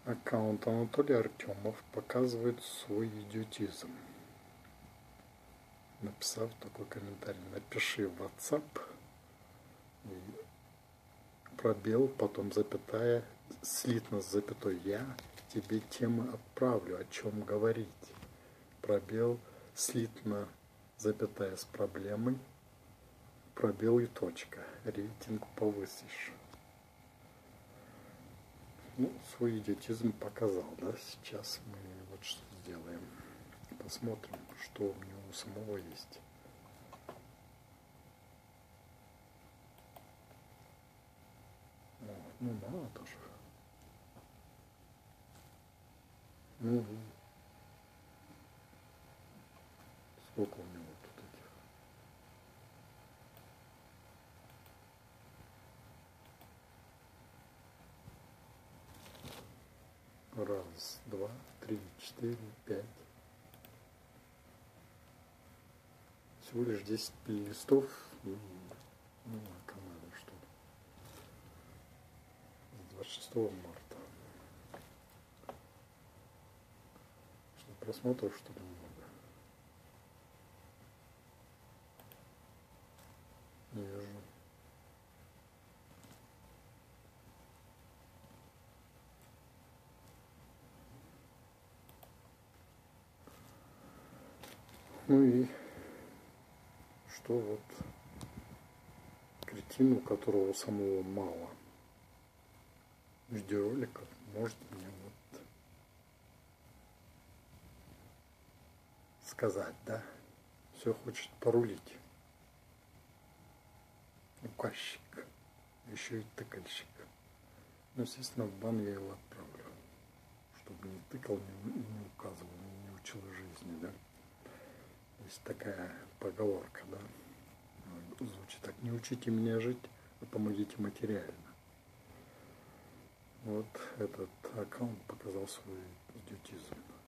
Аккаунт Анатолий Артемов показывает свой идиотизм, написав такой комментарий: напиши в WhatsApp, пробел, потом запятая, слитно с запятой, я тебе темы отправлю, о чем говорить, пробел, слитно, запятая с проблемой, пробел и точка, рейтинг повысишь. Ну, свой идиотизм показал, да, сейчас мы вот что сделаем. Посмотрим, что у него у самого есть. Ну, мало тоже. Сколько у него тут этих? Раз, два, три, четыре, пять. Всего лишь 10 листов. Ну, канале что-то. С 26 марта. Что, просмотров, что ли, много? Не вижу. Ну и что вот кретин, у которого самого мало видеороликов, может мне вот сказать, да, все хочет порулить. Указчик, еще и тыкальщик. Ну, естественно, в бан я его отправлю, чтобы не тыкал, не указывал, не учил жизни, да. Есть такая поговорка, да, звучит так: не учите меня жить, а помогите материально. Вот этот аккаунт показал свой идиотизм.